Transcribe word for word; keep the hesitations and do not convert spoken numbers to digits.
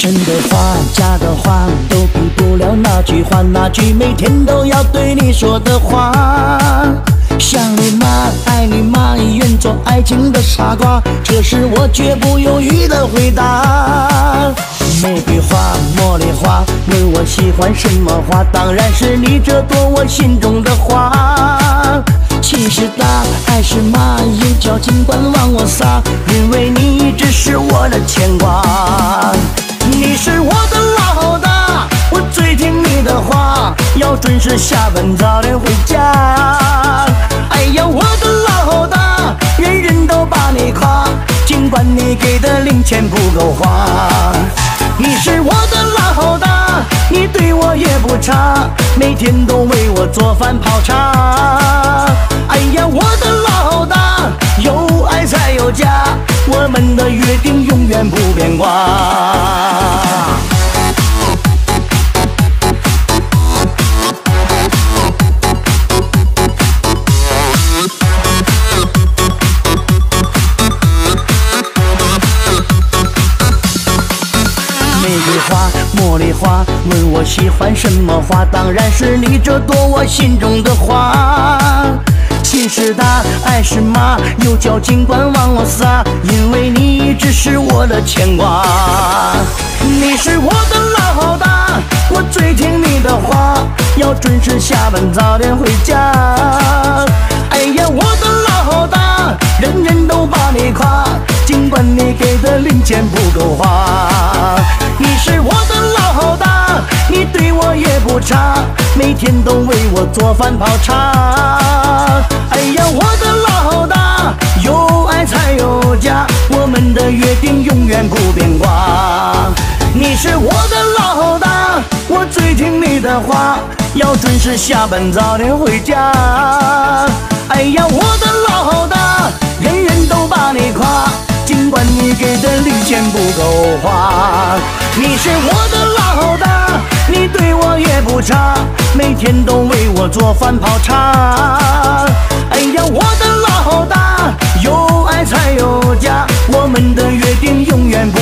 真的话假的话都比不了那句话，那句每天都要对你说的话。想你吗？爱你吗？愿做爱情的傻瓜，这是我绝不犹豫的回答。玫瑰花、茉莉花，问我喜欢什么花？当然是你这朵我心中的花。情是大，爱是马，眼角尽管往我撒，因为你一直是我的牵挂。你是我的老大，我最听你的话，要准时下班，早点回家。哎呀，我的老大，人人都把你夸，尽管你给的零钱不够花。你是我的老大，你对我也不差，每天都为我做饭泡茶。哎呀，我的老大，有爱才有家，我们的约定永远不变卦。玫瑰花、茉莉花，问我喜欢什么花？当然是你这朵我心中的花。情是大，爱是马，有脚尽管往我撒，因为你一直是我的牵挂。你是我的老大，我最听你的话，要准时下班，早点回家。哎呀，我的老大，人人都把你夸，尽管你给的零钱不够花。你是我的老大，你对我也不差，每天都为我做饭泡茶。哎呀，我的老大，有爱才有家，我们的约定永远不变卦。你是我的老大，我最听你的话，要准时下班，早点回家。哎呀，我的老大，人人都把你夸，尽管你给的零钱不够花。你是我的老大，你对我也不差，每天都为我做饭泡茶。哎呀，我的老大，有爱才有家，我们的约定永远不